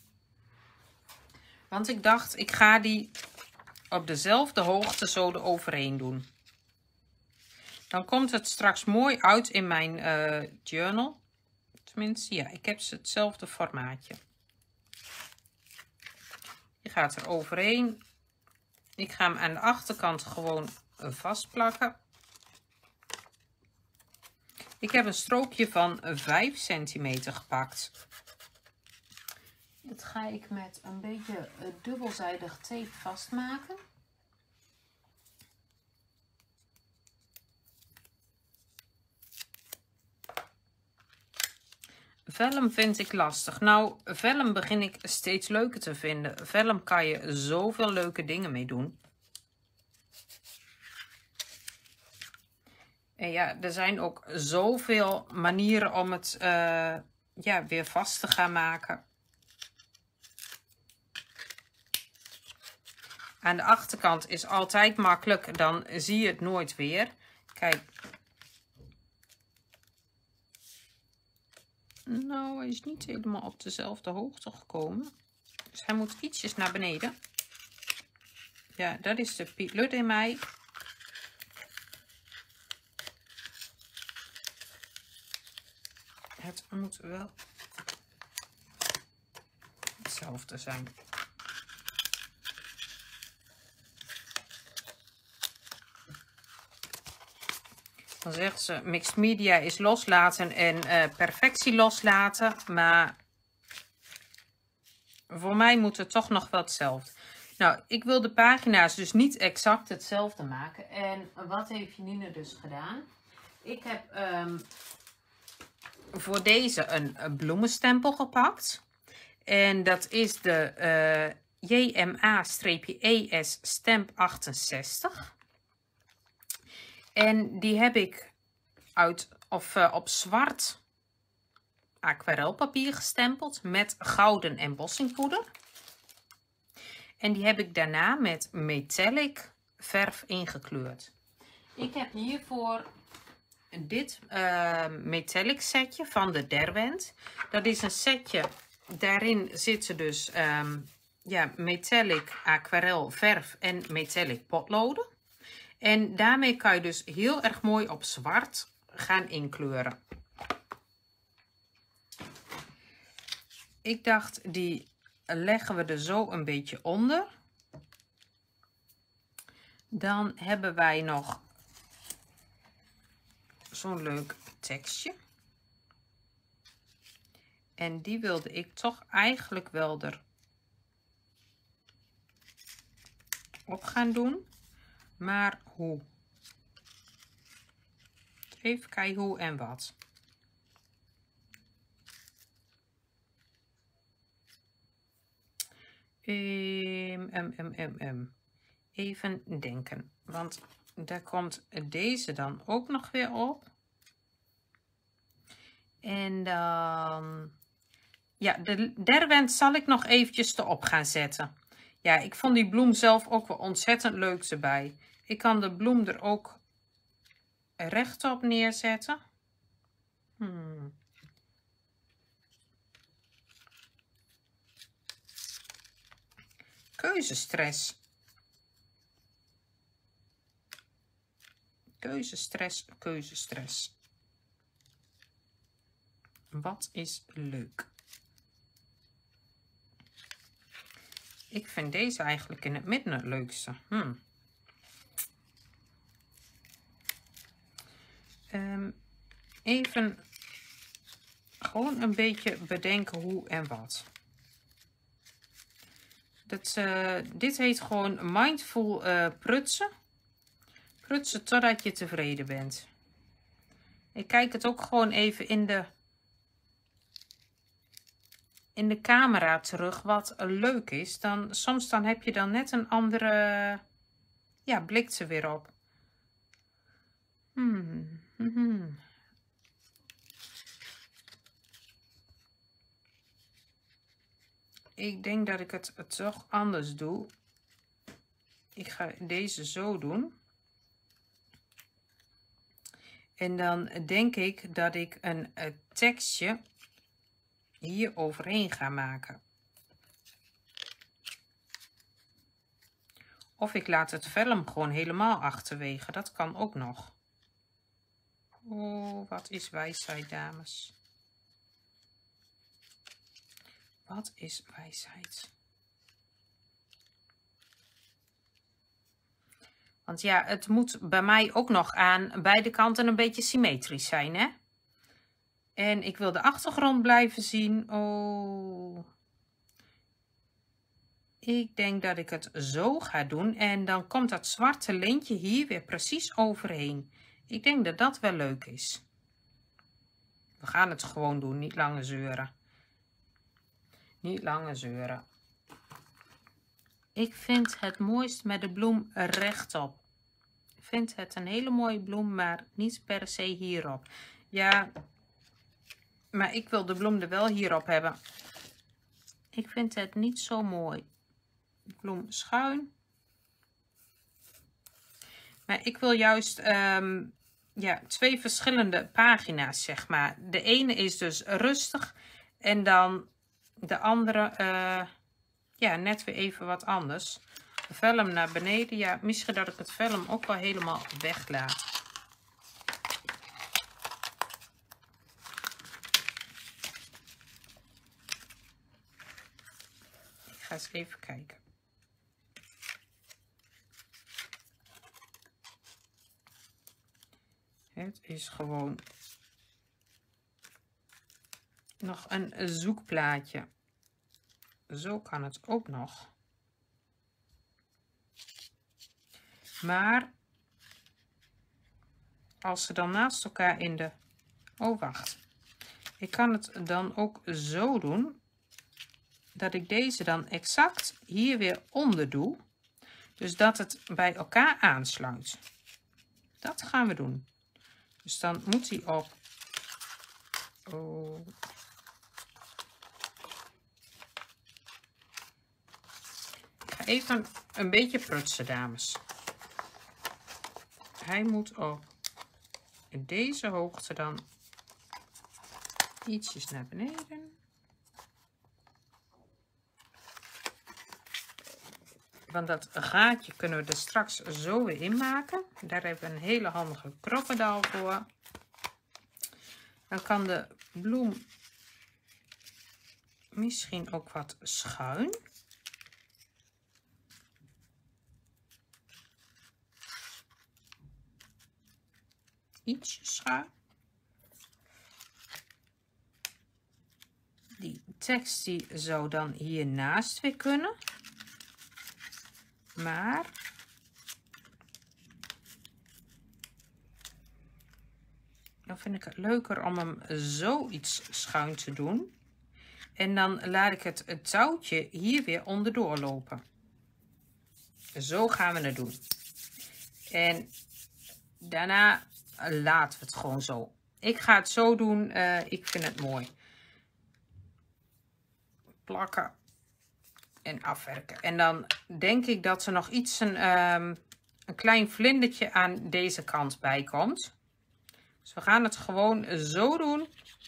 Want ik dacht, ik ga die op dezelfde hoogte zo eroverheen doen. Dan komt het straks mooi uit in mijn uh, journal. Tenminste, ja, ik heb ze hetzelfde formaatje. Je gaat er overheen. Ik ga hem aan de achterkant gewoon vastplakken. Ik heb een strookje van vijf centimeter gepakt. Dat ga ik met een beetje dubbelzijdig tape vastmaken. Vellum vind ik lastig. Nou, vellum begin ik steeds leuker te vinden. Vellum kan je zoveel leuke dingen mee doen. En ja, er zijn ook zoveel manieren om het uh, ja, weer vast te gaan maken. Aan de achterkant is altijd makkelijk, dan zie je het nooit weer. Kijk. Nou, hij is niet helemaal op dezelfde hoogte gekomen. Dus hij moet ietsjes naar beneden. Ja, dat is de Piet Lut in mij. Het moet wel hetzelfde zijn. Dan zegt ze, mixed media is loslaten en uh, perfectie loslaten. Maar voor mij moet het toch nog wel hetzelfde. Nou, ik wil de pagina's dus niet exact hetzelfde maken. En wat heeft Janine dus gedaan? Ik heb um, voor deze een, een bloemenstempel gepakt. En dat is de uh, J M A E S stamp achtenzestig. En die heb ik uit, of, uh, op zwart aquarelpapier gestempeld met gouden embossingpoeder. En die heb ik daarna met metallic verf ingekleurd. Ik heb hiervoor dit uh, metallic setje van de Derwent. Dat is een setje, daarin zitten dus um, ja, metallic aquarel verf en metallic potloden. En daarmee kan je dus heel erg mooi op zwart gaan inkleuren. Ik dacht, die leggen we er zo een beetje onder. Dan hebben wij nog zo'n leuk tekstje. En die wilde ik toch eigenlijk wel erop gaan doen. Maar hoe? Even kijken hoe en wat. Um, um, um, um, um. Even denken. Want daar komt deze dan ook nog weer op. En dan... Ja, de Derwent zal ik nog eventjes erop gaan zetten. Ja, ik vond die bloem zelf ook wel ontzettend leuk erbij. Ik kan de bloem er ook rechtop neerzetten. Hmm. Keuzestress. Keuzestress, keuzestress. Wat is leuk? Ik vind deze eigenlijk in het midden het leukste. Hmm. Um, even gewoon een beetje bedenken hoe en wat. Dat, uh, dit heet gewoon mindful uh, prutsen. Prutsen totdat je tevreden bent. Ik kijk het ook gewoon even in de, in de camera terug wat uh, leuk is. Dan, soms dan heb je dan net een andere ja, blik er weer op. Hmm. Hmm. Ik denk dat ik het toch anders doe. Ik ga deze zo doen. En dan denk ik dat ik een, een tekstje hier overheen ga maken. Of ik laat het vellum gewoon helemaal achterwege. Dat kan ook nog. Oh, wat is wijsheid, dames. Wat is wijsheid? Want ja, het moet bij mij ook nog aan beide kanten een beetje symmetrisch zijn, hè? En ik wil de achtergrond blijven zien. Oh. Ik denk dat ik het zo ga doen. En dan komt dat zwarte lintje hier weer precies overheen. Ik denk dat dat wel leuk is. We gaan het gewoon doen, niet langer zeuren. Niet langer zeuren. Ik vind het mooist met de bloem rechtop. Ik vind het een hele mooie bloem, maar niet per se hierop. Ja, Maar ik wil de bloem er wel hierop hebben. Ik vind het niet zo mooi. Bloem schuin. Maar ik wil juist um, ja, twee verschillende pagina's, zeg maar. De ene is dus rustig. En dan de andere, uh, ja, net weer even wat anders. De velm naar beneden. Ja, misschien dat ik het velm ook wel helemaal weglaat. Ik ga eens even kijken. Het is gewoon nog een zoekplaatje. Zo kan het ook nog. Maar als ze dan naast elkaar in de... Oh, wacht. Ik kan het dan ook zo doen. Dat ik deze dan exact hier weer onder doe. Dus dat het bij elkaar aansluit. Dat gaan we doen. Dus dan moet hij op... Oh. Ik ga even een beetje prutsen, dames. Hij moet op deze hoogte dan ietsjes naar beneden. Want dat gaatje kunnen we er straks zo weer in maken. Daar hebben we een hele handige krokodil voor. Dan kan de bloem misschien ook wat schuin. Ietsje schuin. Die tekst die zou dan hiernaast weer kunnen. Maar dan vind ik het leuker om hem zoiets schuin te doen. En dan laat ik het, het touwtje hier weer onderdoor lopen. Zo gaan we het doen. En daarna laten we het gewoon zo. Ik ga het zo doen. Uh, ik vind het mooi. Plakken. En afwerken. En dan denk ik dat er nog iets een, um, een klein vlindertje aan deze kant bij komt. Dus we gaan het gewoon zo doen.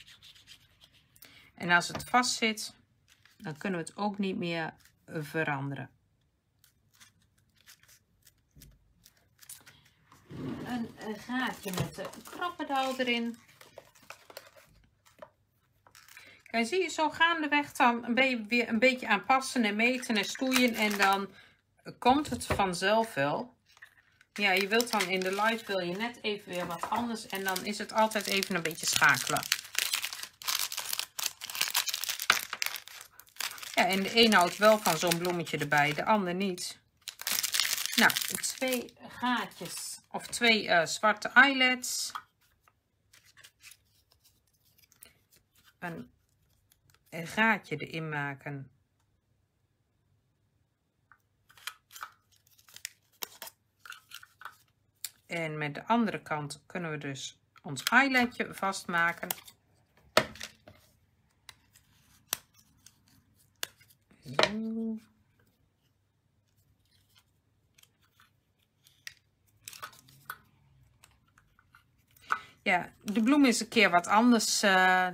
En als het vast zit, dan kunnen we het ook niet meer veranderen. Een, een gaatje met de krokodil erin. En zie je, zo gaandeweg dan ben je weer een beetje aanpassen en meten en stoeien. En dan komt het vanzelf wel. Ja, je wilt dan in de live wil je net even weer wat anders. En dan is het altijd even een beetje schakelen. Ja, en de een houdt wel van zo'n bloemetje erbij, de ander niet. Nou, twee gaatjes of twee uh, zwarte eyelets. Een Een gaatje erin maken. En met de andere kant kunnen we dus ons eyeletje vastmaken. Zo. Ja, de bloem is een keer wat anders. Uh,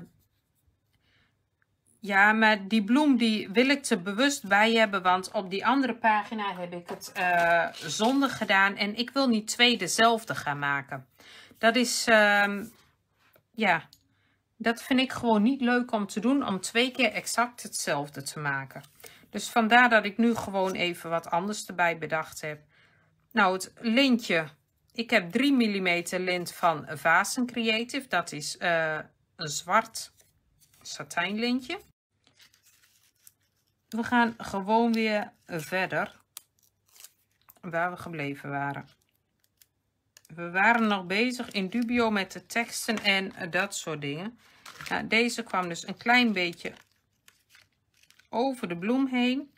Ja, maar die bloem die wil ik er bewust bij hebben, want op die andere pagina heb ik het uh, zonder gedaan. En ik wil niet twee dezelfde gaan maken. Dat is, uh, ja, dat vind ik gewoon niet leuk om te doen, om twee keer exact hetzelfde te maken. Dus vandaar dat ik nu gewoon even wat anders erbij bedacht heb. Nou, het lintje. Ik heb drie millimeter lint van Vazen Creative. Dat is uh, een zwart satijnlintje. We gaan gewoon weer verder waar we gebleven waren. We waren nog bezig in dubio met de teksten en dat soort dingen. Nou, deze kwam dus een klein beetje over de bloem heen.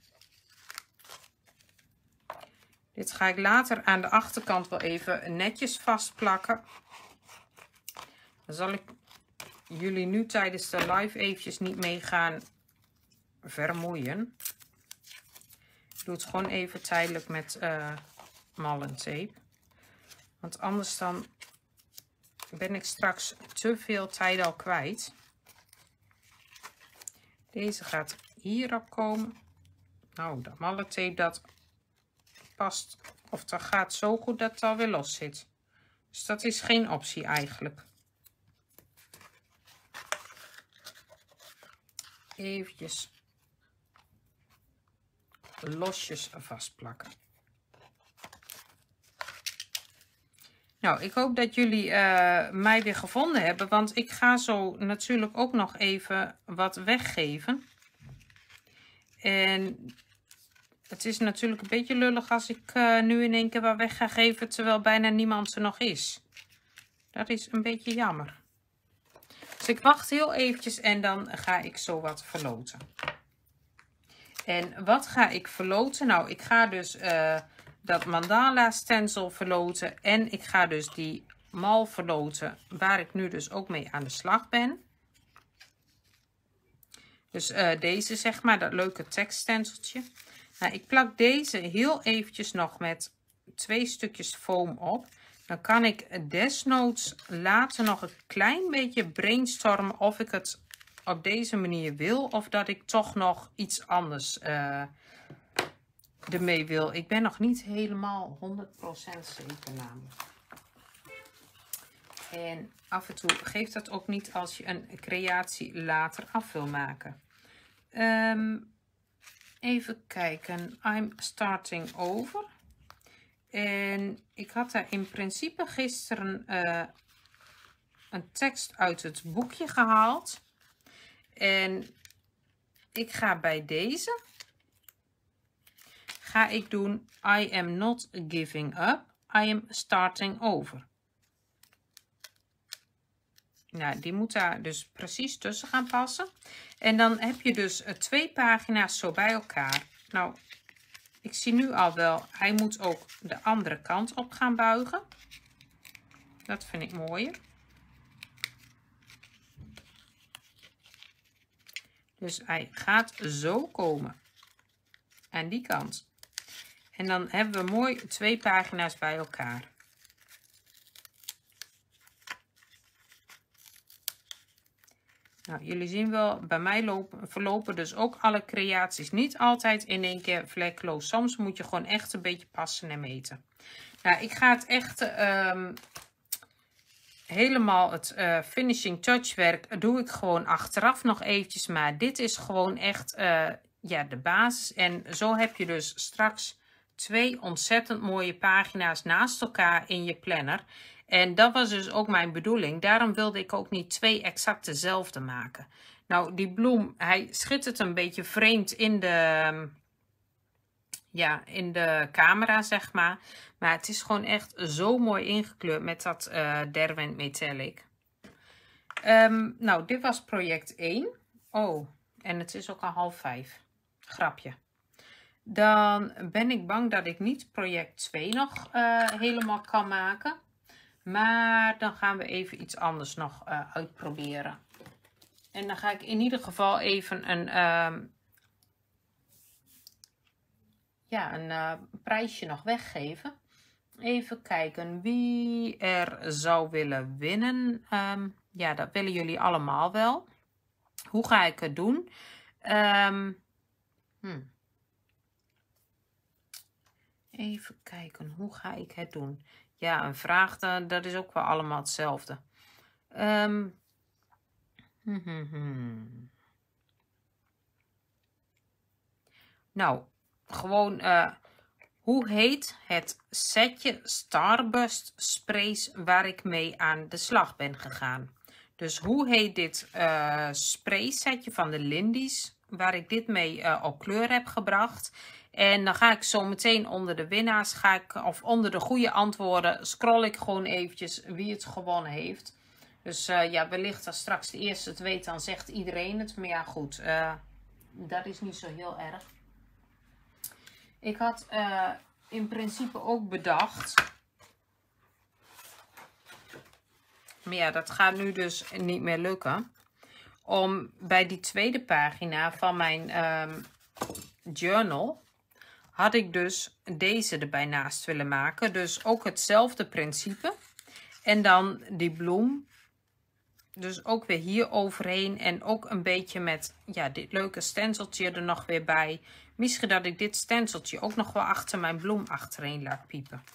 Dit ga ik later aan de achterkant wel even netjes vastplakken. Dan zal ik jullie nu tijdens de live eventjes niet mee gaan vermoeien. Ik doe het gewoon even tijdelijk met uh, mallentape. Want anders dan ben ik straks te veel tijd al kwijt. Deze gaat hierop komen. Nou, de mallentape dat past, of dat gaat zo goed dat het alweer los zit. Dus dat is geen optie eigenlijk. Eventjes losjes vastplakken. Nou, ik hoop dat jullie uh, mij weer gevonden hebben, want ik ga zo natuurlijk ook nog even wat weggeven. En het is natuurlijk een beetje lullig als ik uh, nu in één keer wat weg ga geven, terwijl bijna niemand er nog is. Dat is een beetje jammer. Dus ik wacht heel eventjes en dan ga ik zo wat verloten. En wat ga ik verloten? Nou, ik ga dus uh, dat mandala stencil verloten. En ik ga dus die mal verloten, waar ik nu dus ook mee aan de slag ben. Dus uh, deze, zeg maar, dat leuke tekststenseltje. Nou, ik plak deze heel eventjes nog met twee stukjes foam op. Dan kan ik desnoods later nog een klein beetje brainstormen of ik het op deze manier wil. Of dat ik toch nog iets anders uh, ermee wil. Ik ben nog niet helemaal honderd procent zeker namelijk. En af en toe geeft dat ook niet als je een creatie later af wil maken. Um, even kijken. I'm starting over. En ik had daar in principe gisteren uh, een tekst uit het boekje gehaald. En ik ga bij deze, ga ik doen I am not giving up, I am starting over. Nou, die moet daar dus precies tussen gaan passen. En dan heb je dus uh, twee pagina's zo bij elkaar. Nou, ik zie nu al wel, hij moet ook de andere kant op gaan buigen. Dat vind ik mooier. Dus hij gaat zo komen. Aan die kant. En dan hebben we mooi twee pagina's bij elkaar. Nou, jullie zien wel, bij mij lopen, verlopen dus ook alle creaties niet altijd in één keer vlekkeloos. Soms moet je gewoon echt een beetje passen en meten. Nou, ik ga het echt um, helemaal het uh, finishing touch werk doe ik gewoon achteraf nog eventjes. Maar dit is gewoon echt uh, ja, de basis. En zo heb je dus straks twee ontzettend mooie pagina's naast elkaar in je planner. En dat was dus ook mijn bedoeling. Daarom wilde ik ook niet twee exact dezelfde maken. Nou, die bloem, hij schittert een beetje vreemd in de, ja, in de camera, zeg maar. Maar het is gewoon echt zo mooi ingekleurd met dat uh, Derwent Metallic. Um, nou, dit was project één. Oh, en het is ook al half vijf. Grapje. Dan ben ik bang dat ik niet project twee nog uh, helemaal kan maken. Maar dan gaan we even iets anders nog uh, uitproberen. En dan ga ik in ieder geval even een, uh, ja, een uh, prijsje nog weggeven. Even kijken wie er zou willen winnen. Um, ja, dat willen jullie allemaal wel. Hoe ga ik het doen? Um, hmm. Even kijken, hoe ga ik het doen? Ja, een vraag, dat is ook wel allemaal hetzelfde. Um, hmm, hmm, hmm. Nou, gewoon, uh, hoe heet het setje Starburst sprays waar ik mee aan de slag ben gegaan? Dus hoe heet dit uh, spray setje van de Lindy's waar ik dit mee uh, op kleur heb gebracht? En dan ga ik zo meteen onder de winnaars, ga ik, of onder de goede antwoorden, scroll ik gewoon eventjes wie het gewonnen heeft. Dus uh, ja, wellicht als straks de eerste het weet, dan zegt iedereen het. Maar ja, goed, uh, dat is niet zo heel erg. Ik had uh, in principe ook bedacht Maar ja, dat gaat nu dus niet meer lukken. Om bij die tweede pagina van mijn um, journal had ik dus deze erbij naast willen maken. Dus ook hetzelfde principe. En dan die bloem. Dus ook weer hier overheen. En ook een beetje met ja, dit leuke stenseltje er nog weer bij. Misschien dat ik dit stenseltje ook nog wel achter mijn bloem achterheen laat piepen.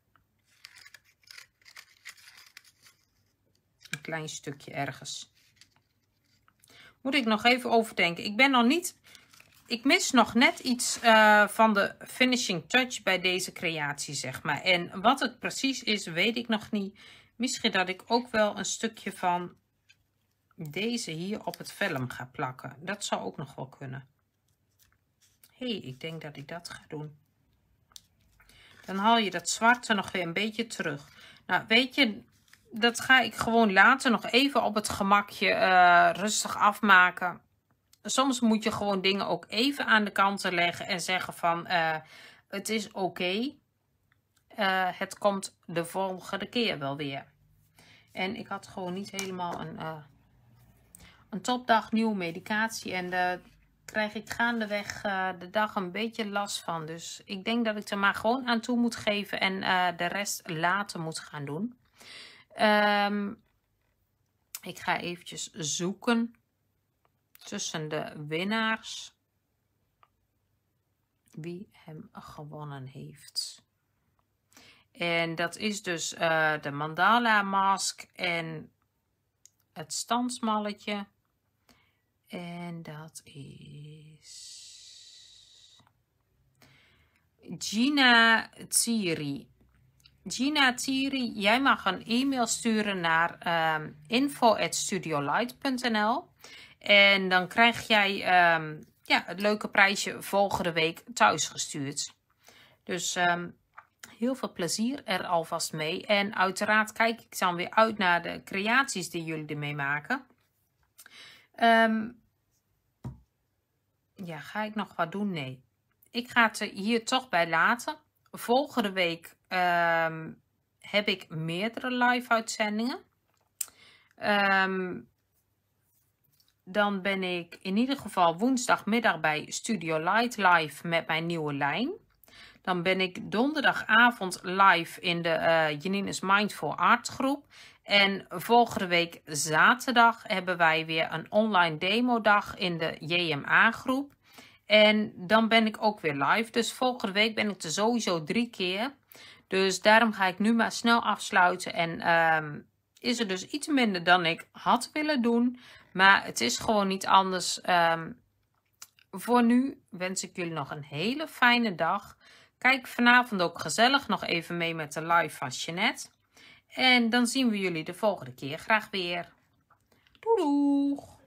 Een klein stukje ergens. Moet ik nog even overdenken. Ik ben nog niet... Ik mis nog net iets uh, van de finishing touch bij deze creatie, zeg maar. En wat het precies is, weet ik nog niet. Misschien dat ik ook wel een stukje van deze hier op het vellum ga plakken. Dat zou ook nog wel kunnen. Hé, hey, ik denk dat ik dat ga doen. Dan haal je dat zwarte nog weer een beetje terug. Nou, weet je, dat ga ik gewoon later nog even op het gemakje uh, rustig afmaken. Soms moet je gewoon dingen ook even aan de kant leggen en zeggen van uh, het is oké. Okay. Uh, het komt de volgende keer wel weer. En ik had gewoon niet helemaal een, uh, een topdag nieuwe medicatie. En daar krijg ik gaandeweg uh, de dag een beetje last van. Dus ik denk dat ik er maar gewoon aan toe moet geven en uh, de rest later moet gaan doen. Um, ik ga eventjes zoeken tussen de winnaars wie hem gewonnen heeft. En dat is dus uh, de mandala mask en het stansmalletje. En dat is Gina Thierry. Gina Thierry, jij mag een e-mail sturen naar um, info at studiolight punt n l. En dan krijg jij um, ja, het leuke prijsje volgende week thuisgestuurd. Dus um, heel veel plezier er alvast mee. En uiteraard kijk ik dan weer uit naar de creaties die jullie ermee maken. Um, ja, ga ik nog wat doen? Nee. Ik ga het er hier toch bij laten. Volgende week um, heb ik meerdere live uitzendingen. Um, dan ben ik in ieder geval woensdagmiddag bij Studio Light live met mijn nieuwe lijn. Dan ben ik donderdagavond live in de uh, Janine's Mindful Art groep. En volgende week zaterdag hebben wij weer een online demo dag in de J M A groep. En dan ben ik ook weer live. Dus volgende week ben ik er sowieso drie keer. Dus daarom ga ik nu maar snel afsluiten. En um, is er dus iets minder dan ik had willen doen. Maar het is gewoon niet anders. Um, voor nu wens ik jullie nog een hele fijne dag. Kijk vanavond ook gezellig nog even mee met de live van Jeanette. En dan zien we jullie de volgende keer graag weer. Doei doeg!